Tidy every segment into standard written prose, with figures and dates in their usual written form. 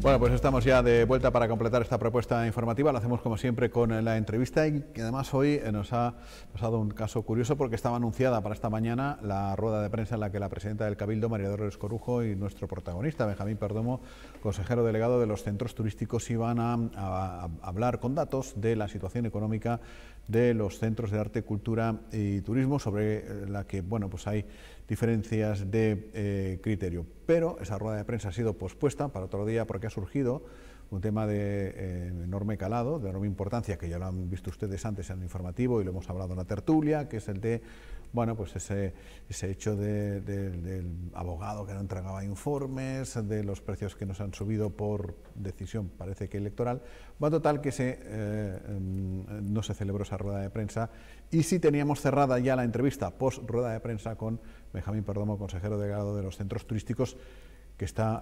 Bueno, pues estamos ya de vuelta para completar esta propuesta informativa. Lo hacemos como siempre con la entrevista y que además hoy nos ha pasado un caso curioso porque estaba anunciada para esta mañana la rueda de prensa en la que la presidenta del Cabildo, María Dolores Corujo, y nuestro protagonista, Benjamín Perdomo, consejero delegado de los centros turísticos, iban a hablar con datos de la situación económica de los centros de arte, cultura y turismo, sobre la que, bueno, pues hay diferencias de criterio. Pero esa rueda de prensa ha sido pospuesta para otro día porque ha surgido un tema de enorme calado, de enorme importancia, que ya lo han visto ustedes antes en el informativo y lo hemos hablado en la tertulia, que es el de, bueno, pues ese hecho del abogado que no entregaba informes, de los precios que nos han subido por decisión, parece que electoral. Bueno, total que no se celebró esa rueda de prensa, y sí teníamos cerrada ya la entrevista post rueda de prensa con Benjamín Perdomo, consejero delegado de los centros turísticos, que está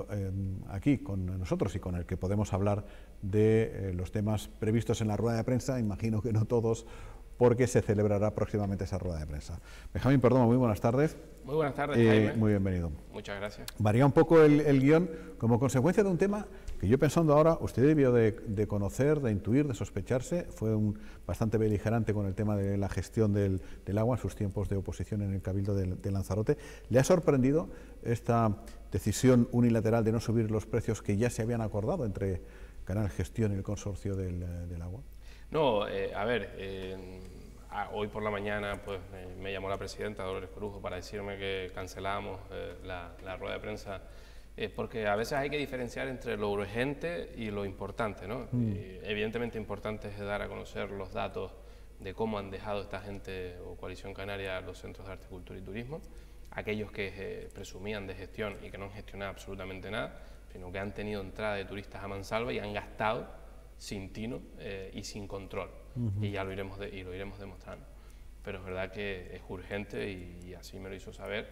aquí con nosotros y con el que podemos hablar de los temas previstos en la rueda de prensa. Imagino que no todos, porque se celebrará próximamente esa rueda de prensa. Benjamín Perdomo, muy buenas tardes. Muy buenas tardes, Jaime. Muy bienvenido. Muchas gracias. Varía un poco el guión como consecuencia de un tema que yo, pensando ahora, usted debió de conocer, de intuir, de sospecharse. Fue bastante beligerante con el tema de la gestión del agua en sus tiempos de oposición en el Cabildo de Lanzarote. ¿Le ha sorprendido esta decisión unilateral de no subir los precios que ya se habían acordado entre Canal Gestión y el consorcio del agua? No, a ver, hoy por la mañana pues me llamó la presidenta Dolores Corujo para decirme que cancelábamos la rueda de prensa, porque a veces hay que diferenciar entre lo urgente y lo importante, ¿no? Evidentemente importante es dar a conocer los datos de cómo han dejado esta gente o Coalición Canaria los centros de arte, cultura y turismo, aquellos que presumían de gestión y que no han gestionado absolutamente nada, sino que han tenido entrada de turistas a mansalva y han gastado sin tino y sin control. Y ya lo iremos demostrando. Pero es verdad que es urgente, y así me lo hizo saber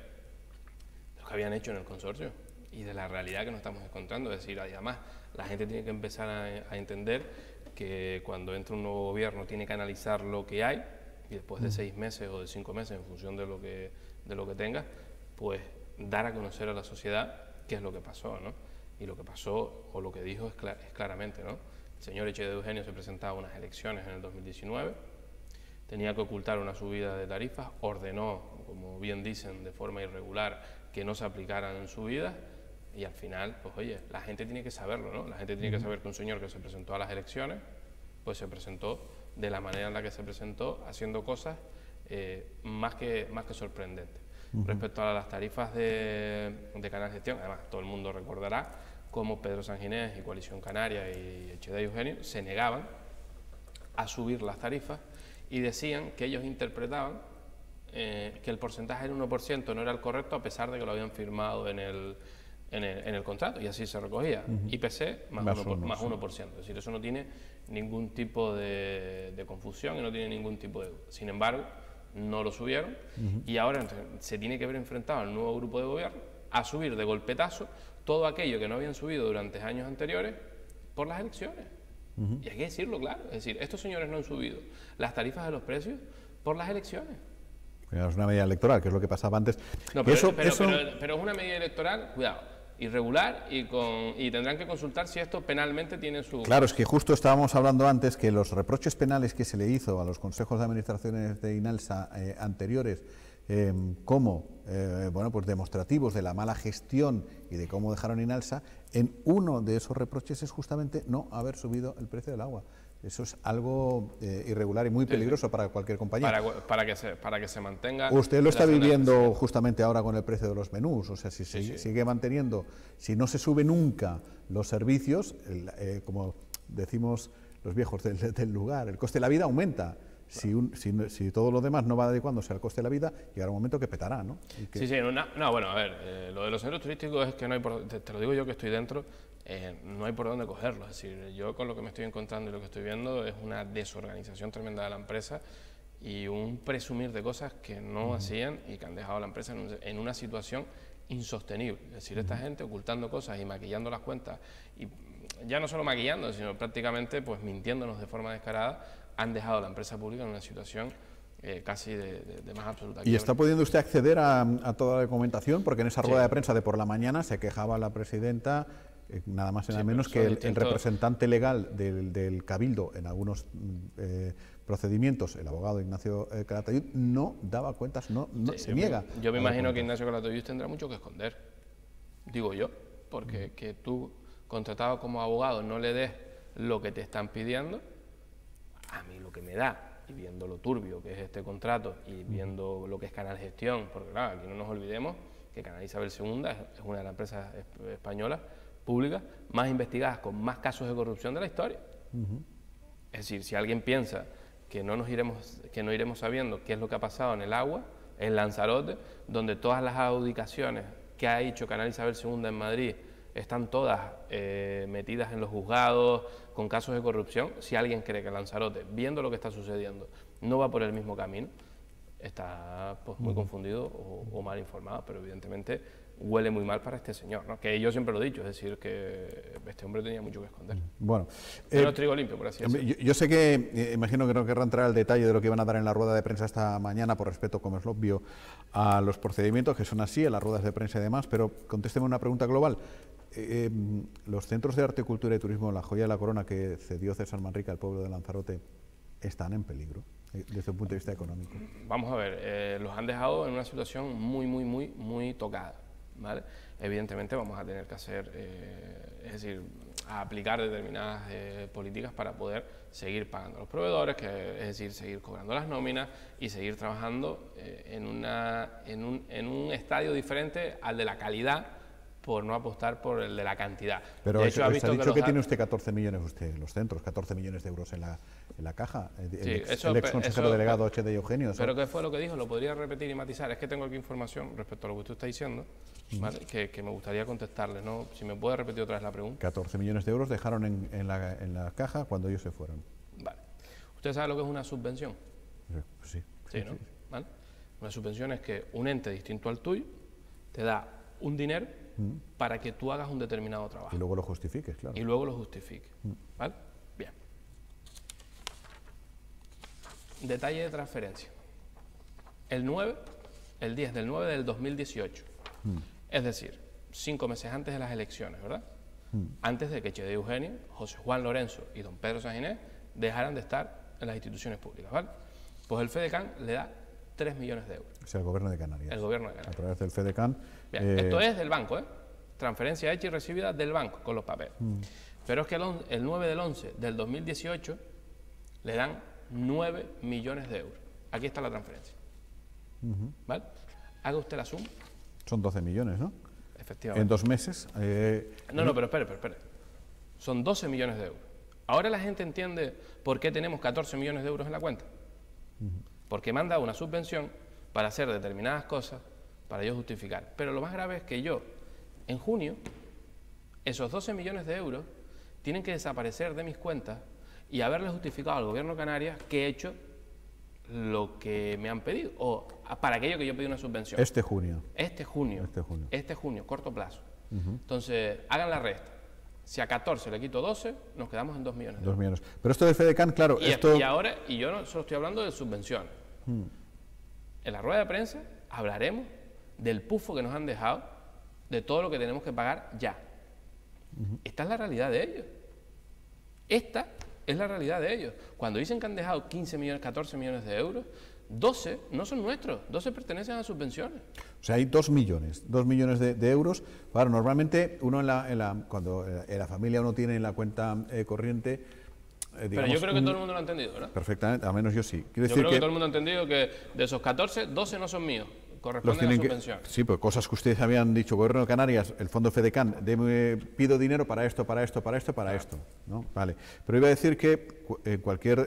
lo que habían hecho en el consorcio y de la realidad que nos estamos encontrando. Es decir, además la gente tiene que empezar a entender que cuando entra un nuevo gobierno tiene que analizar lo que hay, y después de 6 meses o de 5 meses, en función de lo que tenga, pues dar a conocer a la sociedad qué es lo que pasó, ¿no? Y lo que pasó, o lo que dijo, es claramente, ¿no? El señor Eche de Eugenio se presentaba a unas elecciones en el 2019, tenía que ocultar una subida de tarifas, ordenó, como bien dicen, de forma irregular, que no se aplicaran en subidas, y al final, pues oye, la gente tiene que saberlo, ¿no? La gente tiene que saber que un señor que se presentó a las elecciones, pues se presentó de la manera en la que se presentó, haciendo cosas más que sorprendentes. Respecto a las tarifas de Canal Gestión, además todo el mundo recordará cómo Pedro Sanginés y Coalición Canaria y Eche de Eugenio se negaban a subir las tarifas y decían que ellos interpretaban que el porcentaje del 1% no era el correcto, a pesar de que lo habían firmado en el contrato, y así se recogía, IPC más 1%. Es decir, eso no tiene ningún tipo de confusión y no tiene ningún tipo de duda. Sin embargo, no lo subieron, y ahora se tiene que ver enfrentado al nuevo grupo de gobierno a subir de golpetazo todo aquello que no habían subido durante años anteriores por las elecciones. Y hay que decirlo claro, es decir, estos señores no han subido las tarifas de los precios por las elecciones. Es una medida electoral, que es lo que pasaba antes. No, pero es una medida electoral, cuidado, irregular, y tendrán que consultar si esto penalmente tiene su... Claro, es que justo estábamos hablando antes que los reproches penales que se le hizo a los consejos de administraciones de INALSA anteriores, como bueno, pues demostrativos de la mala gestión y de cómo dejaron INALSA, en uno de esos reproches es justamente no haber subido el precio del agua. Eso es algo irregular y muy peligroso para cualquier compañía. Para que se mantenga... Usted lo está viviendo justamente ahora con el precio de los menús. O sea, si sigue manteniendo, si no se sube nunca los servicios, como decimos los viejos del lugar, el coste de la vida aumenta. Si todo lo demás no va adecuándose al coste de la vida, llegará un momento que petará, ¿no? Sí, bueno, a ver, lo de los centros turísticos es que no hay te lo digo yo que estoy dentro, no hay por dónde cogerlo. Es decir, yo con lo que me estoy encontrando y lo que estoy viendo es una desorganización tremenda de la empresa y un presumir de cosas que no hacían y que han dejado a la empresa en una situación insostenible. Es decir, esta gente ocultando cosas y maquillando las cuentas, y ya no solo maquillando, sino prácticamente pues mintiéndonos de forma descarada, han dejado a la empresa pública en una situación casi de más absoluta. ¿Y está pudiendo usted acceder a toda la documentación? Porque en esa rueda de prensa de por la mañana se quejaba la presidenta nada más y nada Sí, menos pero que son el distintos. representante legal del Cabildo en algunos procedimientos, el abogado Ignacio Calatayud, no daba cuentas, se niega. Yo me a dar imagino que cuentas. Ignacio Calatayud tendrá mucho que esconder, digo yo, porque que tú, contratado como abogado, no le des lo que te están pidiendo, a mí lo que me da, y viendo lo turbio que es este contrato y viendo lo que es Canal Gestión, porque claro, aquí no nos olvidemos que Canal Isabel II es una de las empresas españolas públicas más investigadas, con más casos de corrupción de la historia. Es decir, si alguien piensa que no iremos sabiendo qué es lo que ha pasado en el agua, en Lanzarote, donde todas las adjudicaciones que ha hecho Canal Isabel II en Madrid están todas metidas en los juzgados, con casos de corrupción, si alguien cree que Lanzarote, viendo lo que está sucediendo, no va por el mismo camino, está pues, muy confundido o mal informado, pero evidentemente huele muy mal para este señor, ¿no? Que yo siempre lo he dicho, es decir, que este hombre tenía mucho que esconder. Bueno, Pero trigo limpio, por así decirlo. yo sé que, imagino que no querrá entrar al detalle de lo que iban a dar en la rueda de prensa esta mañana, por respeto, como es lo obvio, a los procedimientos que son así, a las ruedas de prensa y demás, pero contésteme una pregunta global. Los centros de arte, cultura y turismo, la joya de la corona que cedió César Manrique al pueblo de Lanzarote, ¿están en peligro desde un punto de vista económico? Vamos a ver, los han dejado en una situación muy tocada, ¿vale? Evidentemente vamos a tener que hacer, es decir, a aplicar determinadas políticas para poder seguir pagando a los proveedores, es decir, seguir cobrando las nóminas y seguir trabajando en un estadio diferente al de la calidad, por no apostar por el de la cantidad. Pero de hecho, ha dicho que tiene usted 14 millones, los centros, 14 millones de euros en la caja. El ex consejero delegado H.D. Eugenio. Pero ¿qué fue lo que dijo? Lo podría repetir y matizar. Es que tengo aquí información respecto a lo que usted está diciendo, ¿vale? que me gustaría contestarle, ¿no? Si me puede repetir otra vez la pregunta. 14 millones de euros dejaron en la caja cuando ellos se fueron. Vale. ¿Usted sabe lo que es una subvención? Sí. Sí, ¿no? ¿Vale? Una subvención es que un ente distinto al tuyo te da un dinero para que tú hagas un determinado trabajo. Y luego lo justifiques, claro. Y luego lo justifiques. ¿Vale? Bien. Detalle de transferencia. El 10 del 9 del 2018. Es decir, 5 meses antes de las elecciones, ¿verdad? Antes de que H.D. Eugenio, José Juan Lorenzo y don Pedro Saginés dejaran de estar en las instituciones públicas, ¿vale? Pues el FEDECAN le da 3 millones de euros. O sea, el gobierno de Canarias. El gobierno de Canarias. A través del FEDECAN. Bien, esto es del banco, ¿eh? Transferencia hecha y recibida del banco, con los papeles. Pero es que el 9 del 11 del 2018 le dan 9 millones de euros. Aquí está la transferencia. ¿Vale? Haga usted la suma. Son 12 millones, ¿no? Efectivamente. En 2 meses. No, pero espere. Son 12 millones de euros. Ahora la gente entiende por qué tenemos 14 millones de euros en la cuenta. Porque me han dado una subvención para hacer determinadas cosas, para yo justificar. Pero lo más grave es que yo, en junio, esos 12 millones de euros tienen que desaparecer de mis cuentas y haberle justificado al gobierno de Canarias que he hecho lo que me han pedido, o para aquello que yo pedí una subvención. Este junio, corto plazo. Entonces, hagan la resta. Si a 14 le quito 12, nos quedamos en 2 millones de euros. 2 millones. Pero esto de FEDECAN, claro, y yo no solo estoy hablando de subvenciones. En la rueda de prensa hablaremos del pufo que nos han dejado, de todo lo que tenemos que pagar ya. Esta es la realidad de ellos. Esta es la realidad de ellos. Cuando dicen que han dejado 15 millones, 14 millones de euros, 12 no son nuestros, 12 pertenecen a subvenciones. O sea, hay 2 millones de euros. Claro, normalmente uno cuando en la familia uno tiene en la cuenta corriente... Pero yo creo que todo el mundo lo ha entendido, ¿verdad? Perfectamente, al menos yo sí. Yo creo que todo el mundo ha entendido que de esos 14, 12 no son míos, corresponden a subvención. Sí, pues cosas que ustedes habían dicho, Gobierno de Canarias, el Fondo FEDECAN, pido dinero para esto, ¿no? Vale. Pero iba a decir que cualquier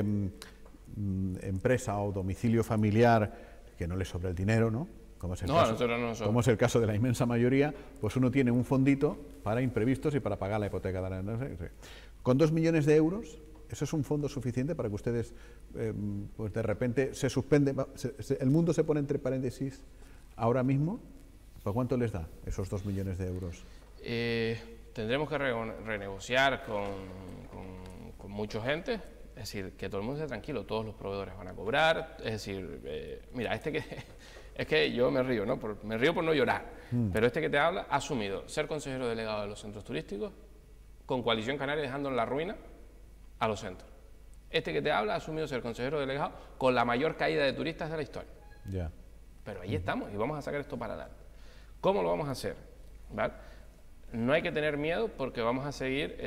empresa o domicilio familiar que no le sobra el dinero, ¿no? Como es el caso de la inmensa mayoría, pues uno tiene un fondito para imprevistos y para pagar la hipoteca. Con 2 millones de euros, ¿eso es un fondo suficiente para que ustedes, pues de repente, se suspende, el mundo se pone entre paréntesis ahora mismo? ¿Por cuánto les da esos 2 millones de euros? Tendremos que renegociar con mucha gente, es decir, que todo el mundo esté tranquilo, todos los proveedores van a cobrar, es decir, mira, Es que yo me río, ¿no? Me río por no llorar. Pero este que te habla ha asumido ser consejero delegado de los centros turísticos con Coalición Canaria dejando en la ruina a los centros. Este que te habla ha asumido ser consejero delegado con la mayor caída de turistas de la historia. Ya. Pero ahí estamos y vamos a sacar esto para adelante. ¿Cómo lo vamos a hacer? ¿Vale? No hay que tener miedo porque vamos a seguir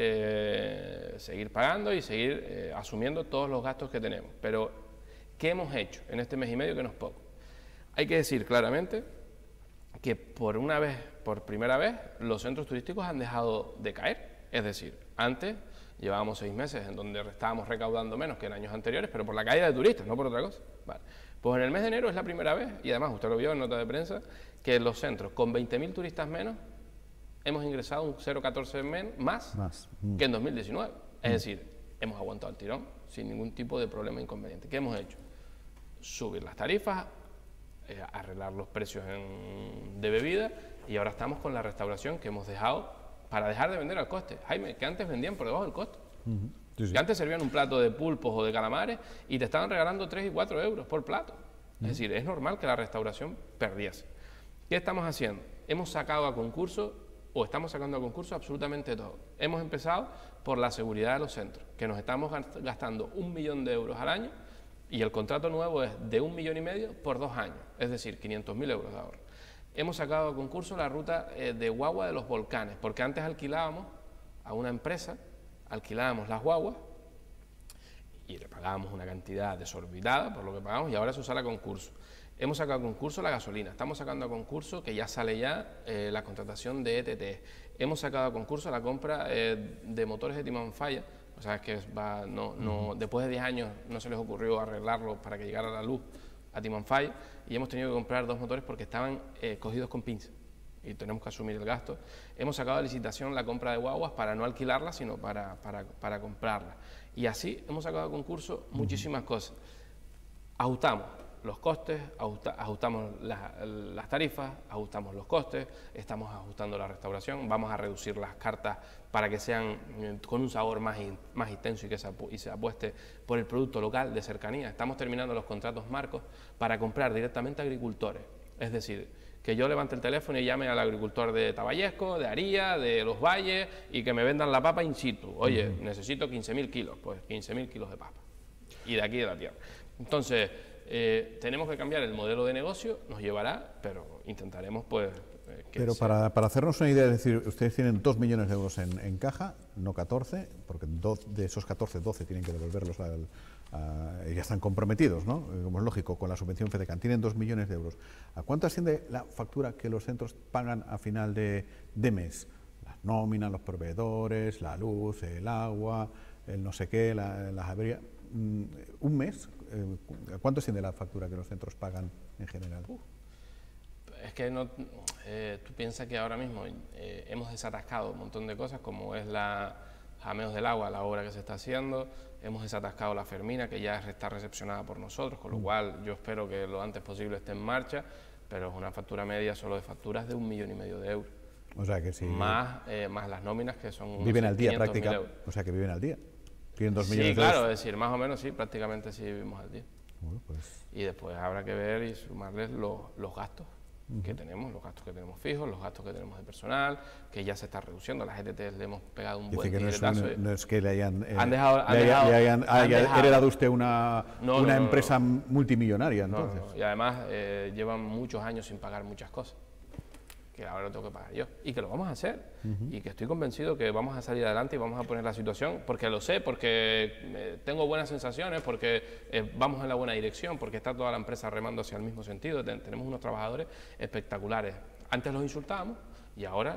pagando y seguir asumiendo todos los gastos que tenemos. Pero, ¿qué hemos hecho en este mes y medio que no es poco? Hay que decir claramente que por primera vez, los centros turísticos han dejado de caer. Es decir, antes llevábamos 6 meses en donde estábamos recaudando menos que en años anteriores, pero por la caída de turistas, no por otra cosa. Vale. Pues en el mes de enero es la primera vez, y además usted lo vio en nota de prensa, que en los centros con 20.000 turistas menos hemos ingresado un 0,14 más que en 2019. Es decir, hemos aguantado el tirón sin ningún tipo de problema inconveniente. ¿Qué hemos hecho? Subir las tarifas, arreglar los precios de bebida, y ahora estamos con la restauración que hemos dejado para dejar de vender al coste. Jaime, que antes vendían por debajo del coste. Sí, sí. Que antes servían un plato de pulpos o de calamares y te estaban regalando 3 y 4 euros por plato. Es decir, es normal que la restauración perdiese. ¿Qué estamos haciendo? Hemos sacado a concurso, o estamos sacando a concurso absolutamente todo. Hemos empezado por la seguridad de los centros, que nos estamos gastando 1 millón de euros al año, y el contrato nuevo es de 1,5 millones por 2 años, es decir, 500.000 euros de ahorro. Hemos sacado a concurso la ruta de guagua de los volcanes, porque antes alquilábamos a una empresa, alquilábamos las guaguas y le pagábamos una cantidad desorbitada por lo que pagamos, y ahora se usa a concurso. Hemos sacado a concurso la gasolina, estamos sacando a concurso, que ya sale la contratación de ETT. Hemos sacado a concurso la compra de motores de Timón Falla. O sea, es que después de 10 años no se les ocurrió arreglarlo para que llegara la luz a Timón Falla, y hemos tenido que comprar 2 motores porque estaban cogidos con pinzas y tenemos que asumir el gasto. Hemos sacado a licitación la compra de guaguas para no alquilarlas, sino para comprarlas. Y así hemos sacado a concurso muchísimas cosas. Ajustamos los costes, ajustamos las tarifas, ajustamos los costes, estamos ajustando la restauración, vamos a reducir las cartas para que sean con un sabor más intenso y se apueste por el producto local de cercanía. Estamos terminando los contratos marcos para comprar directamente a agricultores, es decir, que yo levante el teléfono y llame al agricultor de Taballesco, de Aría, de Los Valles, y que me vendan la papa in situ. Oye, necesito 15.000 kilos, pues 15.000 kilos de papa, y de aquí de la tierra. Entonces, tenemos que cambiar el modelo de negocio, nos llevará, pero intentaremos pues... pero para hacernos una idea, es decir, ustedes tienen 2 millones de euros en caja, no 14, porque de esos 14, 12 tienen que devolverlos ya están comprometidos, ¿no? Como es lógico, con la subvención FEDECAN, tienen 2 millones de euros. ¿A cuánto asciende la factura que los centros pagan a final de mes? Las nóminas, los proveedores, la luz, el agua, el no sé qué, las averías... ¿Un mes? ¿A cuánto asciende la factura que los centros pagan en general? Es que tú piensas que ahora mismo hemos desatascado un montón de cosas, como es la Jameos del Agua, la obra que se está haciendo, hemos desatascado la Fermina, que ya está recepcionada por nosotros, con lo cual yo espero que lo antes posible esté en marcha, pero es una factura media solo de facturas de 1,5 millones de euros. O sea que sí. Más las nóminas, que son... Viven al día prácticamente. O sea que viven al día. Tienen 2 millones sí, claro, es decir, más o menos sí, prácticamente sí vivimos al día. Bueno, pues... Y después habrá que ver y sumarles los gastos que tenemos, los gastos que tenemos fijos, los gastos que tenemos de personal, que ya se está reduciendo. A las ETT le hemos pegado un buen tijeretazo. No es que le hayan heredado heredado usted una empresa multimillonaria, entonces. No. Y además llevan muchos años sin pagar muchas cosas, que ahora lo tengo que pagar yo, y que lo vamos a hacer, y que estoy convencido que vamos a salir adelante y vamos a poner la situación, porque lo sé, porque tengo buenas sensaciones, porque vamos en la buena dirección, porque está toda la empresa remando hacia el mismo sentido, tenemos unos trabajadores espectaculares. Antes los insultábamos y ahora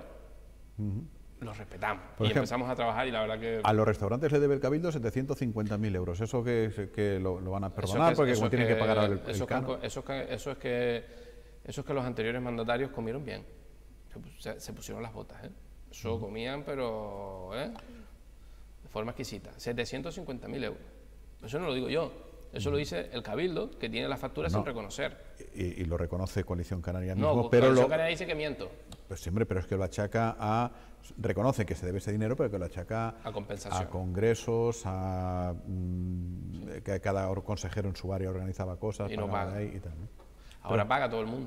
los respetamos, por ejemplo, empezamos a trabajar, y la verdad que... A los restaurantes le debe el Cabildo 750.000 euros, ¿eso que lo van a perdonar porque tienen que pagar el canon? Eso es que los anteriores mandatarios comieron bien. Se pusieron las botas, Eso comían, pero de forma exquisita. 750.000 euros. Eso no lo digo yo, eso lo dice el Cabildo, que tiene las facturas sin reconocer. Y lo reconoce Coalición Canaria mismo. No, pero Coalición Canaria dice que miento. Pues siempre, pero es que lo achaca a... Reconoce que se debe ese dinero, pero que lo achaca a compensación, a congresos, que cada consejero en su área organizaba cosas, y no paga. Y tal, ¿no? Ahora paga todo el mundo.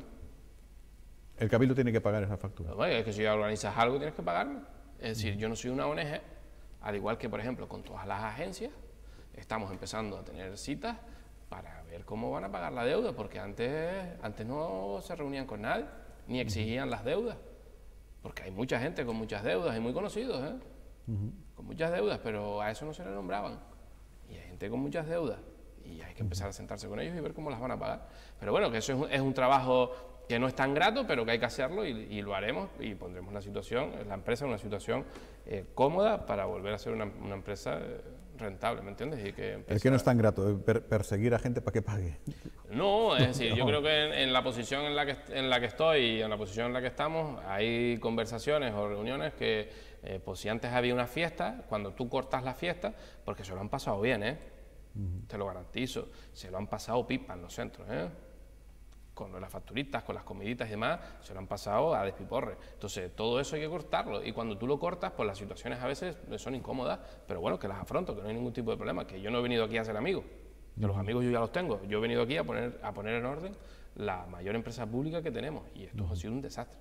El Cabildo tiene que pagar esa factura. Bueno, es que si organizas algo tienes que pagarme. Es decir, yo no soy una ONG, al igual que, por ejemplo, con todas las agencias, estamos empezando a tener citas para ver cómo van a pagar la deuda, porque antes no se reunían con nadie, ni exigían las deudas, porque hay mucha gente con muchas deudas, y muy conocidos, con muchas deudas, pero a eso no se le nombraban. Y hay gente con muchas deudas, y hay que empezar a sentarse con ellos y ver cómo las van a pagar. Pero bueno, que eso es un trabajo que no es tan grato, pero que hay que hacerlo y lo haremos y pondremos la empresa en una situación cómoda para volver a ser una empresa rentable, ¿me entiendes? Y que es que no es tan grato perseguir a gente para que pague. No, es decir, yo creo que en la posición en la que estoy y en la posición en la que estamos, hay conversaciones o reuniones que, pues si antes había una fiesta, cuando tú cortas la fiesta, porque se lo han pasado bien, te lo garantizo, se lo han pasado pipa en los centros, con las facturitas, con las comiditas y demás, se lo han pasado a despiporre. Entonces, todo eso hay que cortarlo, y cuando tú lo cortas, pues las situaciones a veces son incómodas, pero bueno, que las afronto, que no hay ningún tipo de problema, que yo no he venido aquí a ser amigo, que los amigos yo ya los tengo, yo he venido aquí a poner en orden la mayor empresa pública que tenemos, y esto ha sido un desastre.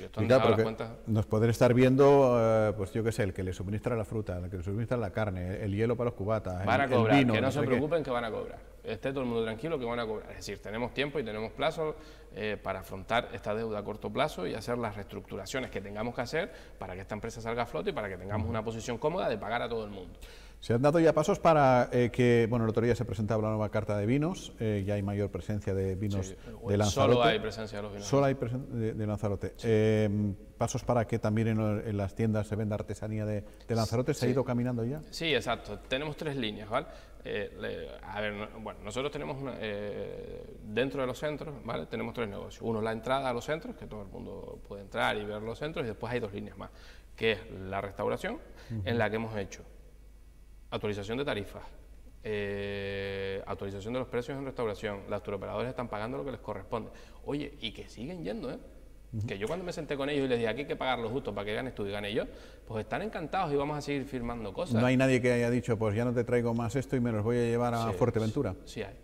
Nos podrán estar viendo, pues yo qué sé, el que le suministra la fruta, el que le suministra la carne, el hielo para los cubatas, van a cobrar, el vino, que no se preocupen que van a cobrar. Esté todo el mundo tranquilo que van a cobrar. Es decir, tenemos tiempo y tenemos plazo para afrontar esta deuda a corto plazo y hacer las reestructuraciones que tengamos que hacer para que esta empresa salga a flote y para que tengamos una posición cómoda de pagar a todo el mundo. Se han dado ya pasos para que, bueno, el otro día se presentaba la nueva carta de vinos, ya hay mayor presencia de vinos de Lanzarote. Solo hay presencia de los vinos. Solo hay de Lanzarote. Sí. Pasos para que también en las tiendas se venda artesanía de Lanzarote, ¿se ha ido caminando ya? Sí, exacto. Tenemos 3 líneas, ¿vale? A ver, bueno, nosotros tenemos dentro de los centros, ¿vale? Tenemos 3 negocios. Uno, la entrada a los centros, que todo el mundo puede entrar y ver los centros, y después hay 2 líneas más, que es la restauración, en la que hemos hecho actualización de tarifas, actualización de los precios en restauración, los turoperadores están pagando lo que les corresponde. Oye, y que siguen yendo, que yo cuando me senté con ellos y les dije, aquí hay que pagar lo justo para que ganes tú y gane yo, pues están encantados y vamos a seguir firmando cosas. No hay nadie que haya dicho, pues ya no te traigo más esto y me los voy a llevar a Fuerteventura. Sí hay.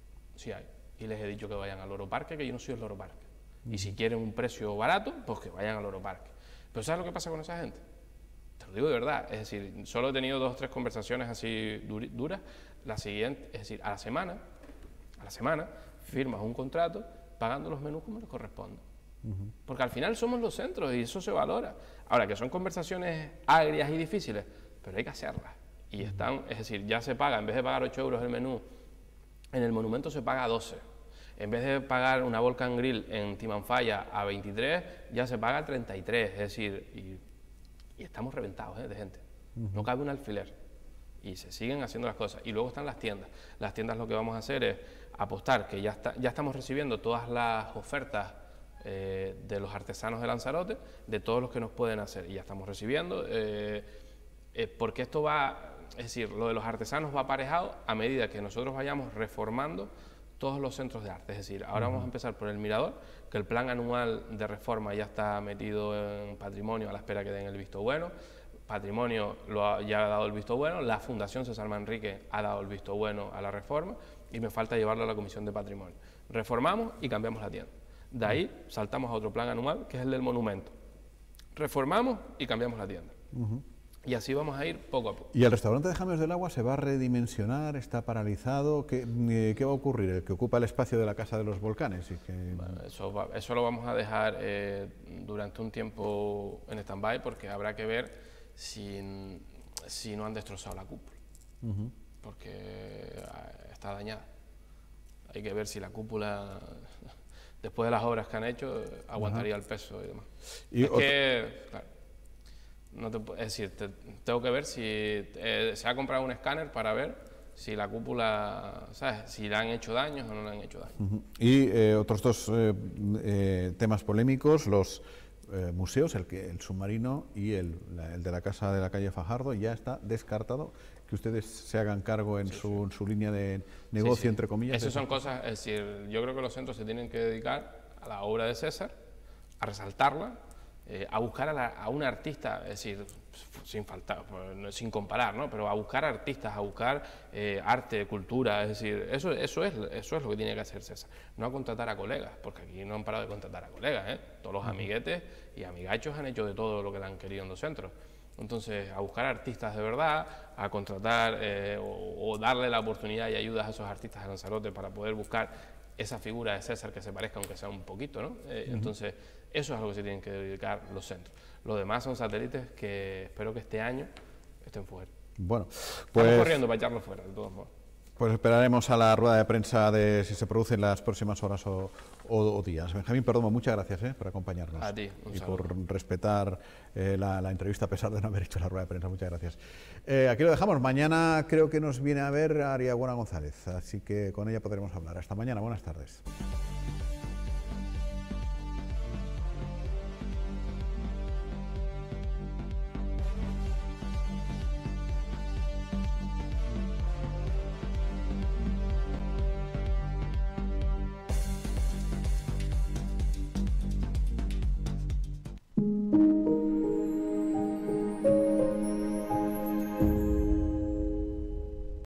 Y les he dicho que vayan al Loro Parque, que yo no soy el Loro Parque. Y si quieren un precio barato, pues que vayan al Loro Parque. Pero ¿sabes lo que pasa con esa gente? Te lo digo de verdad, es decir, solo he tenido 2 o 3 conversaciones así duras. La siguiente, es decir, a la semana firmas un contrato pagando los menús como les corresponde. Porque al final somos los centros y eso se valora. Ahora, que son conversaciones agrias y difíciles, pero hay que hacerlas. Y están, es decir, ya se paga, en vez de pagar 8 euros el menú, en el monumento se paga 12. En vez de pagar una Volcan Grill en Timanfaya a 23, ya se paga 33. Es decir, y estamos reventados de gente. No cabe un alfiler. Y se siguen haciendo las cosas. Y luego están las tiendas. Las tiendas lo que vamos a hacer es apostar, que ya estamos recibiendo todas las ofertas de los artesanos de Lanzarote, de todos los que nos pueden hacer. Y ya estamos recibiendo, porque esto va, es decir, lo de los artesanos va aparejado a medida que nosotros vayamos reformando todos los centros de arte. Es decir, ahora vamos a empezar por el Mirador, que el plan anual de reforma ya está metido en Patrimonio a la espera que den el visto bueno. Patrimonio ya ha dado el visto bueno, la Fundación César Manrique ha dado el visto bueno a la reforma y me falta llevarlo a la Comisión de Patrimonio. Reformamos y cambiamos la tienda. De ahí saltamos a otro plan anual, que es el del monumento. Reformamos y cambiamos la tienda. Y así vamos a ir poco a poco. ¿Y el restaurante de James del Agua se va a redimensionar? ¿Está paralizado? ¿Qué va a ocurrir? ¿El que ocupa el espacio de la Casa de los Volcanes? Bueno, eso lo vamos a dejar durante un tiempo en stand-by, porque habrá que ver si no han destrozado la cúpula, porque está dañada. Hay que ver si la cúpula, después de las obras que han hecho, aguantaría el peso y demás. Claro, es decir, tengo que ver si se ha comprado un escáner para ver si la cúpula, ¿sabes?, si le han hecho daños o no le han hecho daños. Y otros 2 temas polémicos, los museos, el submarino y el de la casa de la calle Fajardo, ya está descartado que ustedes se hagan cargo en su línea de negocio, entre comillas. Esas son cosas, es decir, yo creo que los centros se tienen que dedicar a la obra de César, a resaltarla a buscar a un artista, es decir, sin comparar, ¿no? Pero a buscar artistas, a buscar arte, cultura, es decir, eso es lo que tiene que hacer César, no a contratar a colegas, porque aquí no han parado de contratar a colegas, ¿eh? Todos los amiguetes y amigachos han hecho de todo lo que le han querido en los centros. Entonces, a buscar artistas de verdad, a contratar o darle la oportunidad y ayudas a esos artistas de Lanzarote para poder buscar esa figura de César que se parezca, aunque sea un poquito, ¿no? Entonces, eso es a lo que se tienen que dedicar los centros. Lo demás son satélites que espero que este año estén fuera. Bueno, pues estamos corriendo para echarlos fuera, de todos modos. Pues esperaremos a la rueda de prensa de si se produce en las próximas horas o días. Benjamín Perdomo, muchas gracias por acompañarnos. A ti, y por respetar la entrevista a pesar de no haber hecho la rueda de prensa. Muchas gracias. Aquí lo dejamos. Mañana creo que nos viene a ver Ariagona González, así que con ella podremos hablar. Hasta mañana. Buenas tardes.